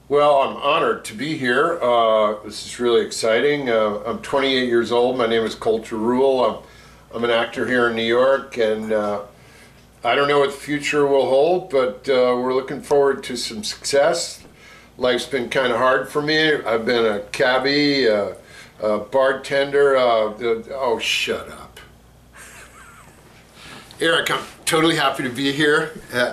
Well, I'm honored to be here. This is really exciting. I'm 28 years old. My name is Colter Rule. I'm an actor here in New York, and I don't know what the future will hold, but we're looking forward to some success. Life's been kind of hard for me. I've been a cabbie, a bartender. Oh, shut up. Eric, I'm totally happy to be here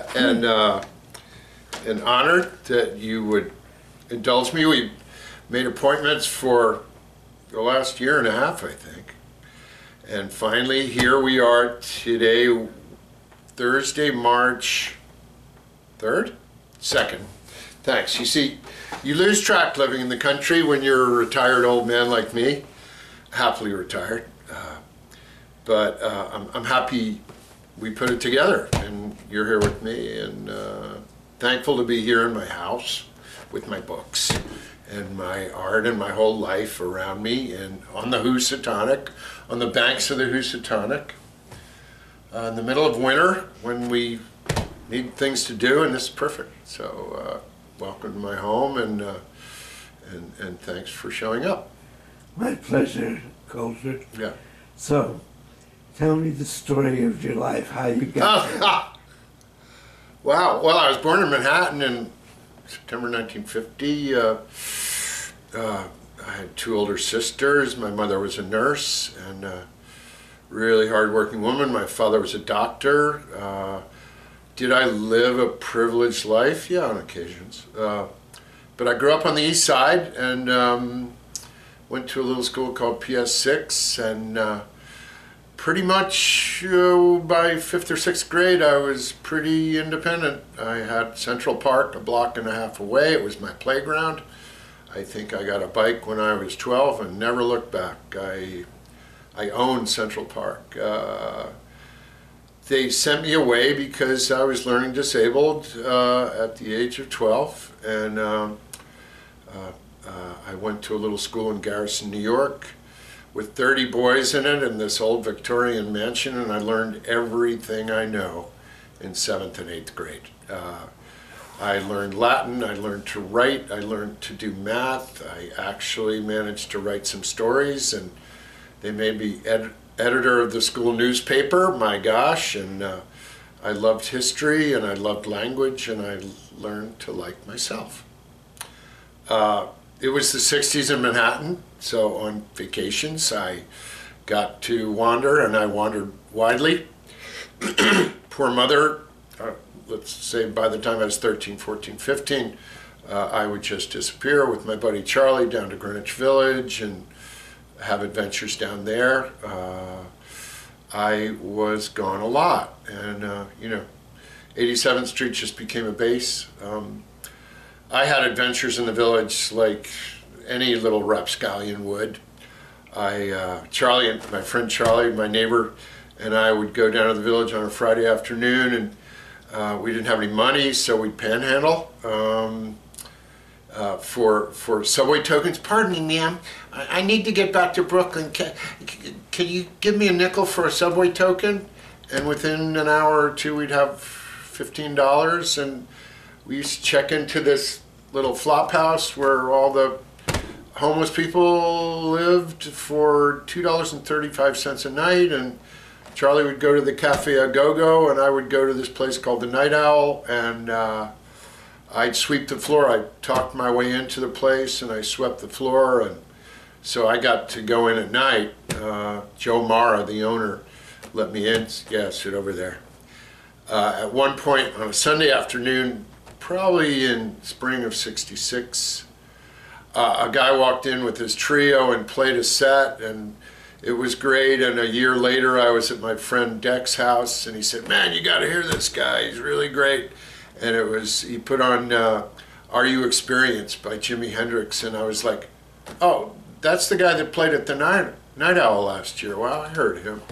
and honored that you would indulge me. We made appointments for the last year and a half, I think. And finally, here we are today, Thursday, March 3rd? 2nd. Thanks. You see, you lose track living in the country when you're a retired old man like me, happily retired. But I'm happy we put it together and you're here with me, and thankful to be here in my house with my books and my art and my whole life around me and on the Housatonic, on the banks of the Housatonic, in the middle of winter when we need things to do, and this is perfect. So welcome to my home, and thanks for showing up. My pleasure, Colter. Yeah. So, tell me the story of your life, how you got there. Wow. Well, I was born in Manhattan in September 1950. I had two older sisters. My mother was a nurse and a really hard-working woman. My father was a doctor. Did I live a privileged life? Yeah, on occasions. But I grew up on the East Side and went to a little school called PS6, and pretty much by 5th or 6th grade I was pretty independent. I had Central Park a block and a half away. It was my playground. I think I got a bike when I was 12 and never looked back. I owned Central Park. They sent me away because I was learning disabled at the age of 12, and I went to a little school in Garrison, New York, with 30 boys in it in this old Victorian mansion, and I learned everything I know in 7th and 8th grade. I learned Latin, I learned to write, I learned to do math. I actually managed to write some stories, and they made me editor of the school newspaper, my gosh, and I loved history and I loved language, and I learned to like myself. It was the 60s in Manhattan, so on vacations I got to wander, and I wandered widely. Poor mother, let's say by the time I was 13, 14, 15, I would just disappear with my buddy Charlie down to Greenwich Village and have adventures down there. I was gone a lot, and 87th Street just became a base. I had adventures in the village like any little rapscallion would. Charlie, and my friend Charlie, my neighbor, and I would go down to the village on a Friday afternoon, and we didn't have any money, so we'd panhandle for subway tokens. Pardon me, ma'am, I need to get back to Brooklyn. Can you give me a nickel for a subway token? And within an hour or two, we'd have $15, and we used to check into this little flop house where all the homeless people lived for $2.35 a night, and Charlie would go to the Cafe A Go-Go, and I would go to this place called the Night Owl, and I'd sweep the floor. I talked my way into the place, and I swept the floor, and so I got to go in at night. Joe Mara, the owner, let me in. Yeah, sit over there. At one point on a Sunday afternoon, probably in spring of '66, a guy walked in with his trio and played a set, and it was great. And a year later I was at my friend Deck's house, and he said, "Man, you got to hear this guy, he's really great." And he put on Are You Experienced by Jimi Hendrix, and I was like, "Oh, that's the guy that played at the Night Owl last year. Wow, I heard him."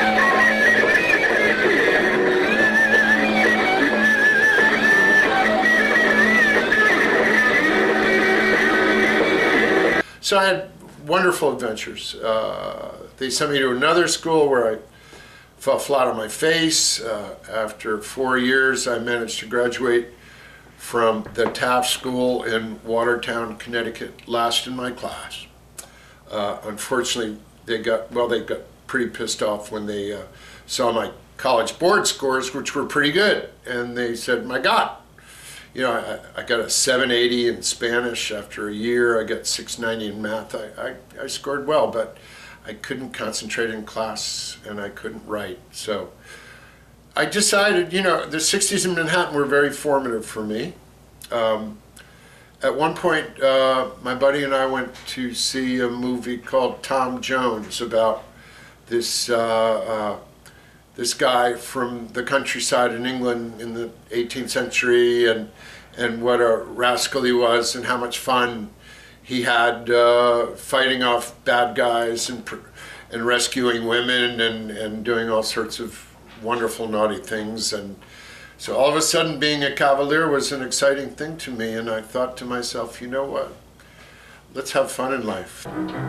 So I had wonderful adventures. They sent me to another school where I fell flat on my face. After 4 years, I managed to graduate from the Taft School in Watertown, Connecticut, last in my class. Unfortunately, they got pretty pissed off when they saw my college board scores, which were pretty good, and they said, my God, you know, I got a 780 in Spanish after a year. I got 690 in math. I scored well, but I couldn't concentrate in class and I couldn't write. So I decided, you know, the 60s in Manhattan were very formative for me. At one point, my buddy and I went to see a movie called Tom Jones about this this guy from the countryside in England in the 18th century, and what a rascal he was, and how much fun he had fighting off bad guys and rescuing women and doing all sorts of wonderful naughty things. And so all of a sudden being a Cavalier was an exciting thing to me, and I thought to myself, you know what, let's have fun in life.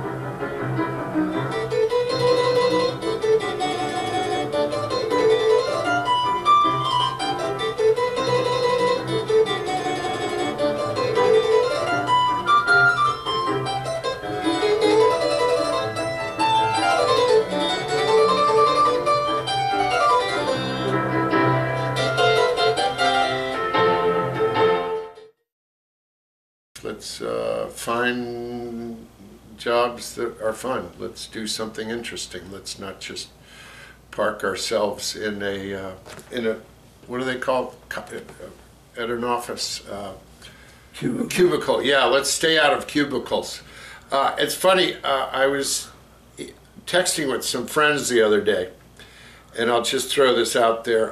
Let's find jobs that are fun. Let's do something interesting. Let's not just park ourselves in a what do they call at an office? Cubicle. Yeah, let's stay out of cubicles. It's funny, I was texting with some friends the other day, and I'll just throw this out there.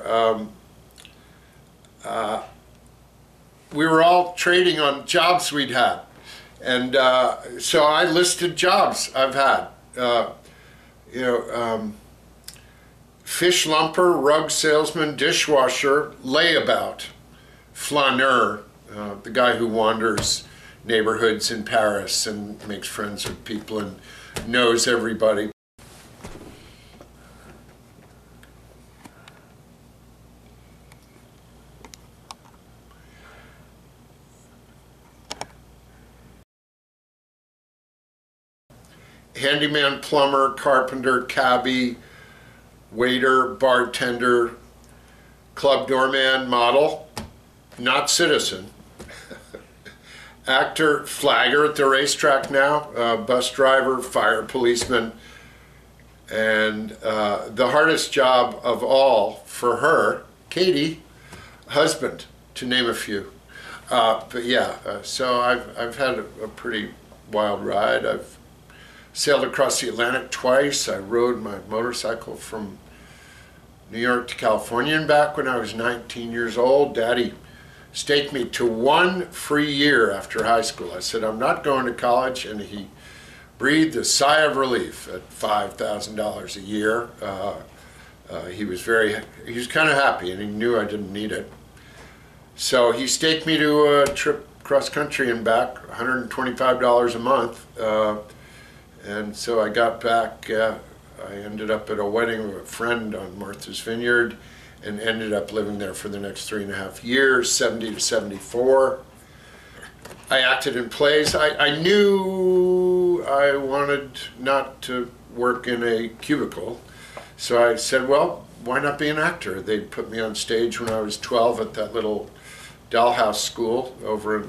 We were all trading on jobs we'd had, and so I listed jobs I've had. You know, fish lumper, rug salesman, dishwasher, layabout, flaneur, the guy who wanders neighborhoods in Paris and makes friends with people and knows everybody. Handyman, plumber, carpenter, cabbie, waiter, bartender, club doorman, model, not citizen, actor, flagger at the racetrack now, bus driver, fire policeman, and the hardest job of all for her, Katie, husband, to name a few. But yeah, so I've had a pretty wild ride. I've sailed across the Atlantic twice. I rode my motorcycle from New York to California and back when I was 19 years old. Daddy staked me to one free year after high school. I said, I'm not going to college, and he breathed a sigh of relief at $5,000 a year. He was kind of happy, and he knew I didn't need it. So he staked me to a trip cross country and back, $125 a month. And so I got back, I ended up at a wedding of a friend on Martha's Vineyard and ended up living there for the next 3.5 years, 70 to 74. I acted in plays. I knew I wanted not to work in a cubicle, so I said, well, why not be an actor? They put me on stage when I was 12 at that little dollhouse school over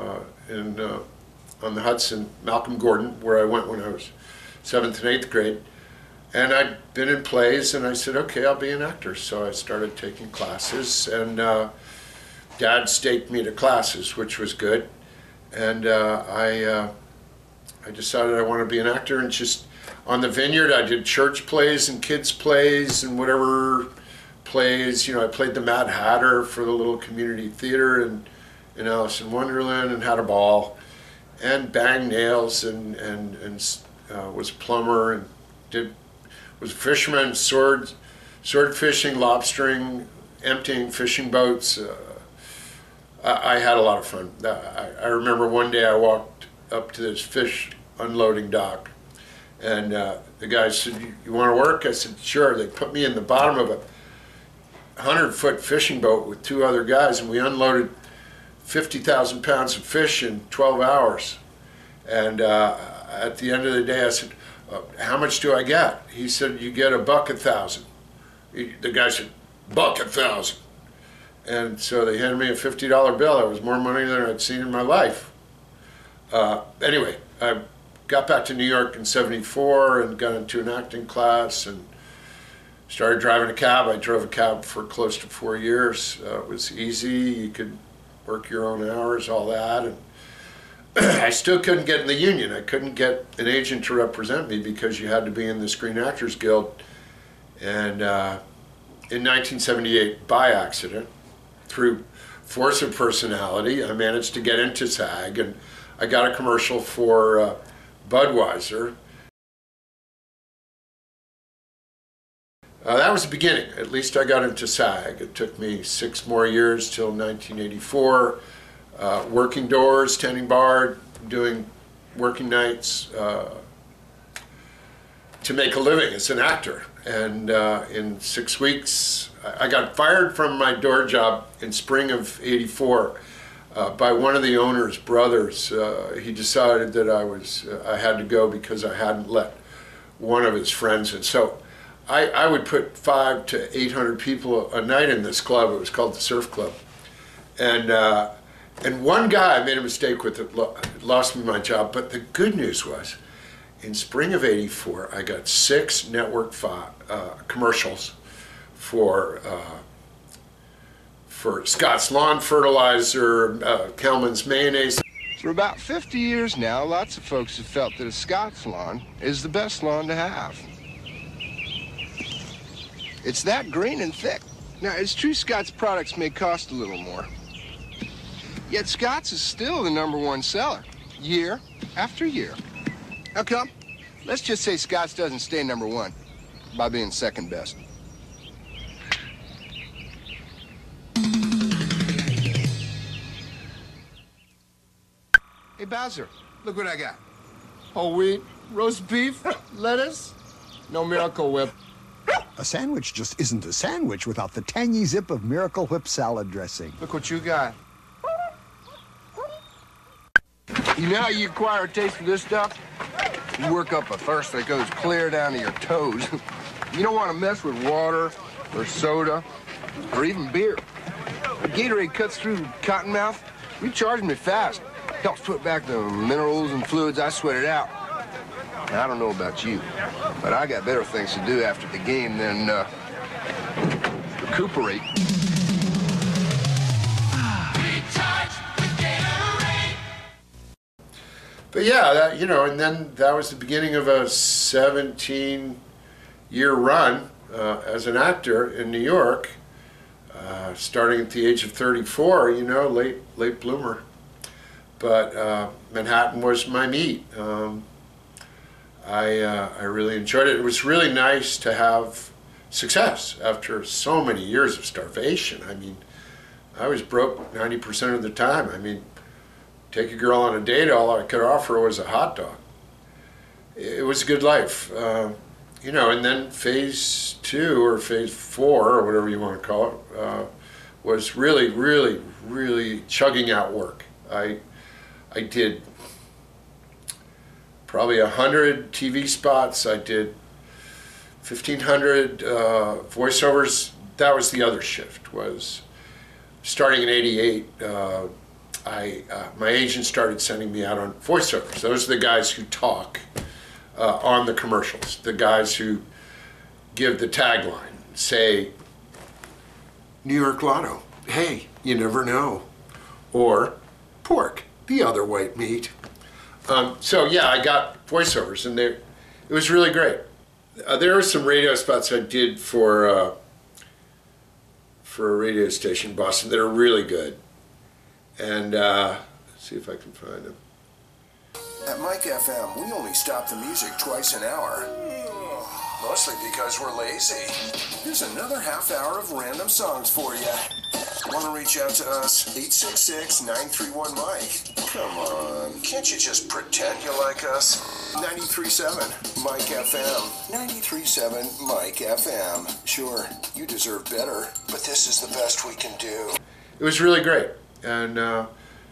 on the Hudson, Malcolm Gordon, where I went when I was 7th and 8th grade. And I'd been in plays, and I said, okay, I'll be an actor. So I started taking classes, and Dad staked me to classes, which was good. And I decided I want to be an actor, and just on the Vineyard, I did church plays and kids plays and whatever plays. You know, I played the Mad Hatter for the little community theater in Alice in Wonderland, and had a ball, and banged nails, and was a plumber, and was a fisherman, sword fishing, lobstering, emptying fishing boats. I had a lot of fun. I remember one day I walked up to this fish unloading dock, and the guy said, you want to work? I said, sure. They put me in the bottom of a 100-foot fishing boat with 2 other guys, and we unloaded 50,000 pounds of fish in 12 hours. And at the end of the day, I said, how much do I get? He said, you get $1,000. The guy said, $1,000. And so they handed me a $50 bill. That was more money than I'd seen in my life. Anyway, I got back to New York in '74 and got into an acting class and started driving a cab. I drove a cab for close to 4 years. It was easy. You could work your own hours, all that. And I still couldn't get in the union. I couldn't get an agent to represent me because you had to be in the Screen Actors Guild. And in 1978, by accident, through force of personality, I managed to get into SAG, and I got a commercial for Budweiser. That was the beginning. At least I got into SAG. It took me 6 more years till 1984. Working doors, tending bar, doing working nights to make a living as an actor. And in 6 weeks, I got fired from my door job in spring of '84 by one of the owner's brothers. He decided that I had to go because I hadn't let one of his friends in. So I would put 500 to 800 people a night in this club. It was called the Surf Club. And one guy made a mistake with it, lost me my job. But the good news was, in spring of '84, I got 6 network commercials for Scott's Lawn Fertilizer, Kelman's Mayonnaise. For about 50 years now, lots of folks have felt that a Scott's lawn is the best lawn to have. It's that green and thick. Now, it's true Scott's products may cost a little more. Yet Scott's is still the #1 seller, year after year. How come? Let's just say Scott's doesn't stay #1 by being second best. Hey, Bowser, look what I got. Whole wheat, roast beef, lettuce, no Miracle Whip. A sandwich just isn't a sandwich without the tangy zip of Miracle Whip salad dressing. Look what you got. You know how you acquire a taste for this stuff? You work up a thirst that goes clear down to your toes. You don't want to mess with water or soda or even beer. Gatorade cuts through Cottonmouth, recharges me fast. Helps put back the minerals and fluids I sweated out. Now, I don't know about you, but I got better things to do after the game than recuperate. But yeah, and then that was the beginning of a 17-year run as an actor in New York, starting at the age of 34, late bloomer. But Manhattan was my meat. I really enjoyed it. It was really nice to have success after so many years of starvation. I mean, I was broke 90% of the time. I mean, take a girl on a date, all I could offer was a hot dog. It was a good life. And then phase 2 or phase 4 or whatever you want to call it was really, really, really chugging out work. I did probably 100 TV spots. I did 1,500 voiceovers. That was the other shift, was starting in '88, my agent started sending me out on voiceovers. Those are the guys who talk on the commercials, the guys who give the tagline, say, New York Lotto, hey, you never know, or pork, the other white meat. So yeah, I got voiceovers, and it was really great. There were some radio spots I did for a radio station in Boston that are really good. And let's see if I can find them. At Mike FM, we only stop the music twice an hour. Mostly because we're lazy. Here's another half hour of random songs for you. Want to reach out to us? 866-931-MIKE. Come on, can't you just pretend you like us? 93.7 Mike FM. 93.7 Mike FM. Sure, you deserve better, but this is the best we can do. It was really great. And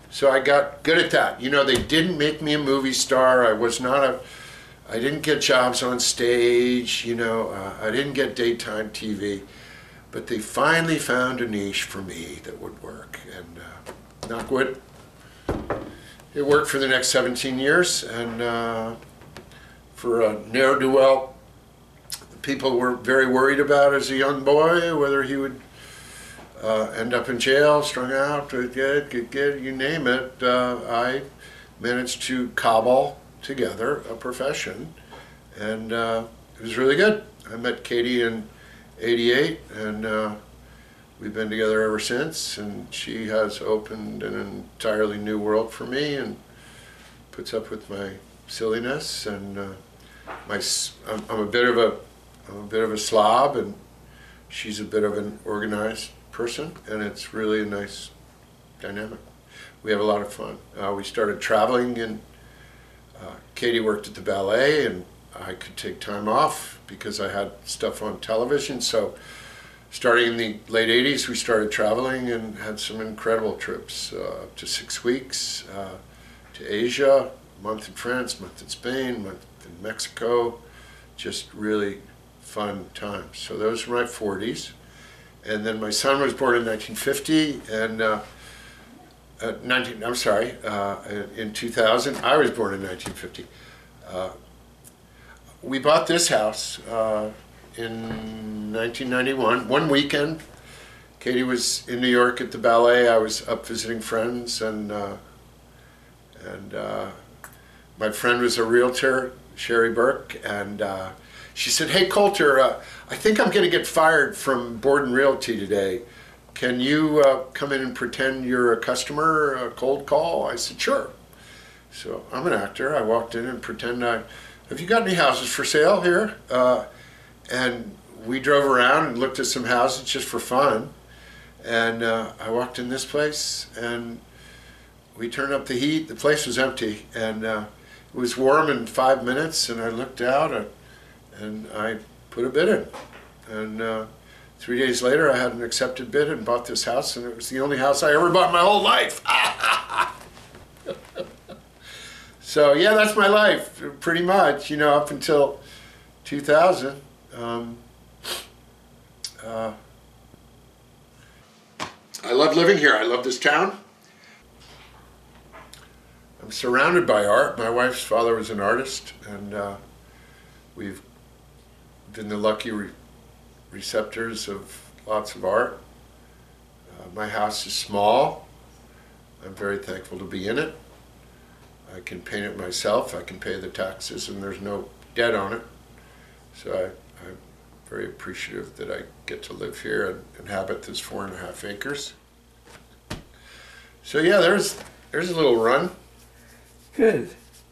So I got good at that. You know, they didn't make me a movie star. I didn't get jobs on stage, you know, I didn't get daytime TV, but they finally found a niche for me that would work, and knock wood, it worked for the next 17 years, and for a ne'er-do-well, people were very worried about as a young boy, whether he would end up in jail, strung out, you name it. I managed to cobble together a profession, and it was really good. I met Katie in '88, and we've been together ever since, and she has opened an entirely new world for me and puts up with my silliness, and I'm a bit of a slob, and she's a bit of an organized person, and it's really a nice dynamic. We have a lot of fun. We started traveling, and Katie worked at the ballet, and I could take time off because I had stuff on television. So starting in the late 80s, we started traveling and had some incredible trips, up to 6 weeks, to Asia, a month in France, a month in Spain, a month in Mexico, just really fun times. So those were my 40s. And then my son was born in 1950, and in 2000. I was born in 1950. We bought this house in 1991, one weekend. Katie was in New York at the ballet. I was up visiting friends, and my friend was a realtor, Sherry Burke, and she said, "Hey Coulter, I think I'm going to get fired from Borden Realty today. Can you come in and pretend you're a customer, a cold call?" I said, "Sure." So I'm an actor. I walked in and have you got any houses for sale here? And we drove around and looked at some houses just for fun. And I walked in this place, and we turned up the heat. The place was empty, and it was warm in 5 minutes, and I looked out and I put a bid in. And 3 days later, I had an accepted bid and bought this house, and it was the only house I ever bought in my whole life. So yeah, that's my life, pretty much, you know, up until 2000. I love living here. I love this town. I'm surrounded by art. My wife's father was an artist, and we've been the lucky receptors of lots of art. My house is small. I'm very thankful to be in it. I can paint it myself. I can pay the taxes, and there's no debt on it. So I'm very appreciative that I get to live here and inhabit this 4.5 acres. So yeah, there's a little run. Good.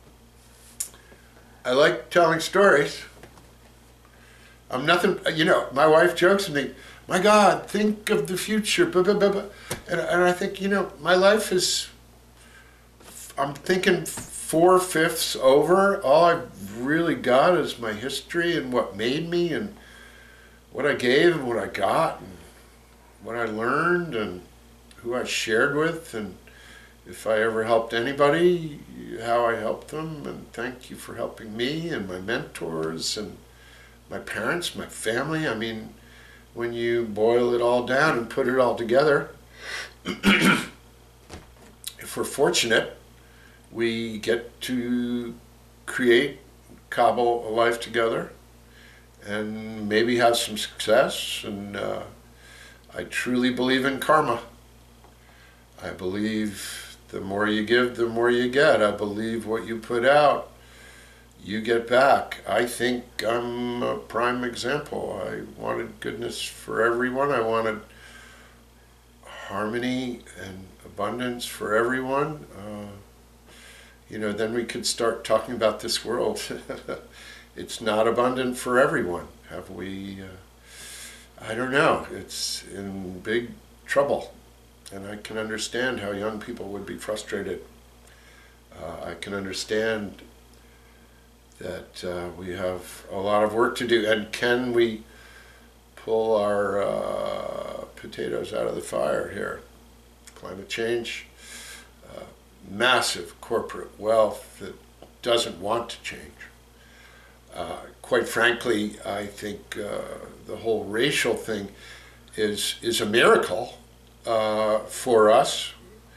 I like telling stories. I'm nothing, you know, my wife jokes with me, "My God, think of the future, blah, blah, blah, blah." And I think, you know, my life is, I'm thinking 4/5 over. All I've really got is my history and what made me and what I gave and what I got and what I learned and who I shared with, and if I ever helped anybody, how I helped them, and thank you for helping me and my mentors and my parents, my family. I mean, when you boil it all down and put it all together, if we're fortunate, we get to cobble a life together and maybe have some success. And I truly believe in karma. I believe the more you give, the more you get. I believe what you put out, you get back. I think I'm a prime example. I wanted goodness for everyone. I wanted harmony and abundance for everyone. You know, then we could start talking about this world. It's not abundant for everyone. Have we, I don't know, it's in big trouble. And I can understand how young people would be frustrated. I can understand that we have a lot of work to do. And can we pull our potatoes out of the fire here? Climate change, massive corporate wealth that doesn't want to change. Quite frankly, I think the whole racial thing is a miracle for us.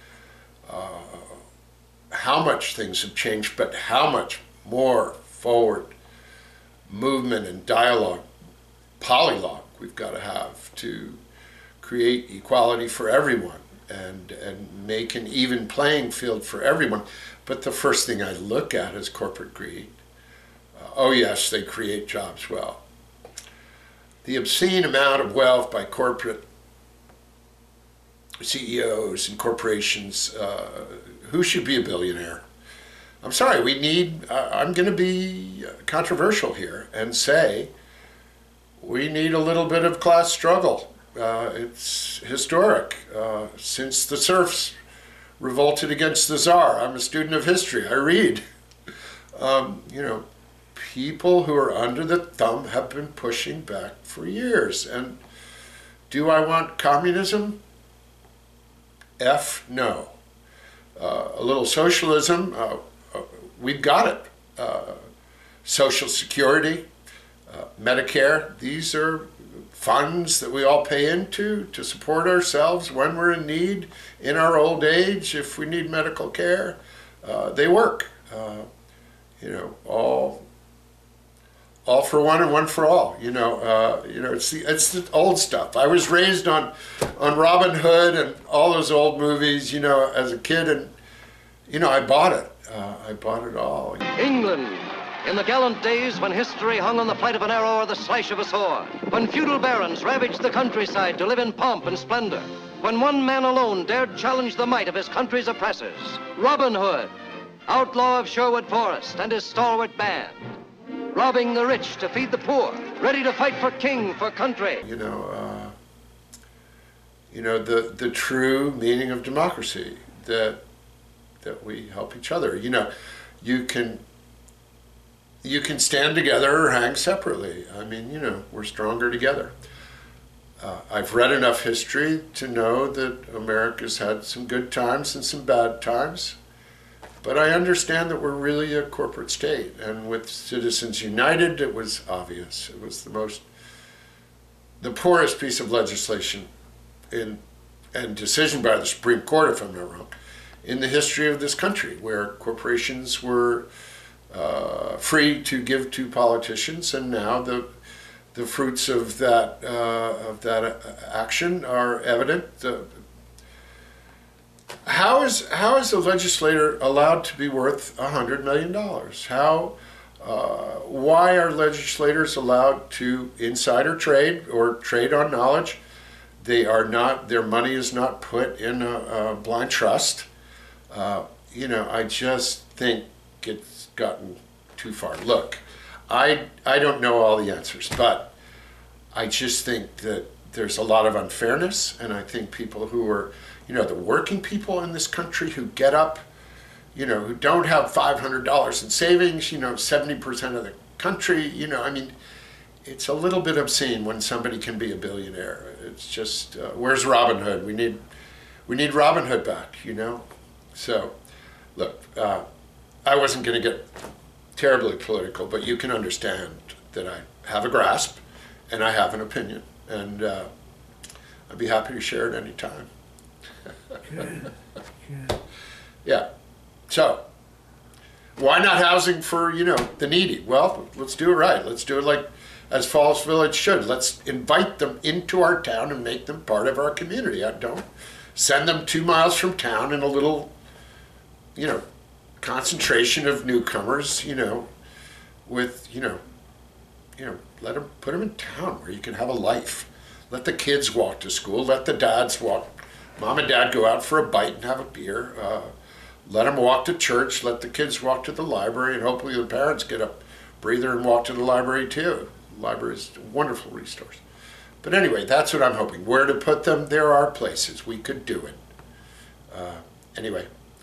How much things have changed, but how much more forward movement and dialogue, polylogue we've got to have to create equality for everyone and make an even playing field for everyone. But the first thing I look at is corporate greed. Oh yes, they create jobs. Well, the obscene amount of wealth by corporate CEOs and corporations, who should be a billionaire? I'm sorry, I'm going to be controversial here and say we need a little bit of class struggle. It's historic. Since the serfs revolted against the Tsar, I'm a student of history, I read. People who are under the thumb have been pushing back for years. And do I want communism? No. A little socialism, we've got it. Social Security, Medicare, these are funds that we all pay into to support ourselves when we're in need in our old age. If we need medical care, they work. All for one and one for all. It's the old stuff. I was raised on Robin Hood and all those old movies, as a kid, and I bought it. I bought it all. England, in the gallant days when history hung on the flight of an arrow or the slash of a sword, when feudal barons ravaged the countryside to live in pomp and splendor, when one man alone dared challenge the might of his country's oppressors. Robin Hood, outlaw of Sherwood Forest, and his stalwart band, robbing the rich to feed the poor, ready to fight for king, for country. The true meaning of democracy, that we help each other. You can stand together or hang separately. We're stronger together. I've read enough history to know that America's had some good times and some bad times. But I understand that we're really a corporate state, and with Citizens United, it was obvious. It was the poorest piece of legislation and decision by the Supreme Court, if I'm not wrong, in the history of this country, where corporations were free to give to politicians, and now the fruits of that action are evident. How is a legislator allowed to be worth $100 million? Why are legislators allowed to insider trade or trade on knowledge? Their money is not put in a blind trust. I just think it's gotten too far. Look, I don't know all the answers, but I just think that there's a lot of unfairness, and I think people who are, the working people in this country who get up, who don't have $500 in savings, 70% of the country, it's a little bit obscene when somebody can be a billionaire. It's just, where's Robin Hood? We need Robin Hood back, So, look, I wasn't going to get terribly political, but you can understand that I have a grasp and I have an opinion, and I'd be happy to share it any time. Good. Yeah. So, why not housing for, the needy? Well, let's do it right. Let's do it like as Falls Village should. Let's invite them into our town and make them part of our community. I don't send them 2 miles from town in a little, concentration of newcomers, with, let them, put them in town where you can have a life. Let the kids walk to school. Let the dads walk. Mom and dad go out for a bite and have a beer. Let them walk to church. Let the kids walk to the library, and hopefully the parents get a breather and walk to the library too. The library is a wonderful resource. But anyway, that's what I'm hoping. Where to put them? There are places we could do it. Anyway,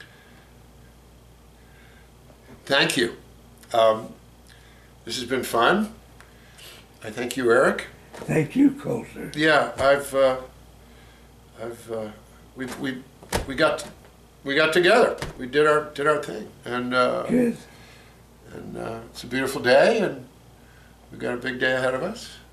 thank you. This has been fun. I thank you, Eric. Thank you, Coulter. Yeah, we got we got together. We did our thing, and Good. it's a beautiful day, and we've got a big day ahead of us.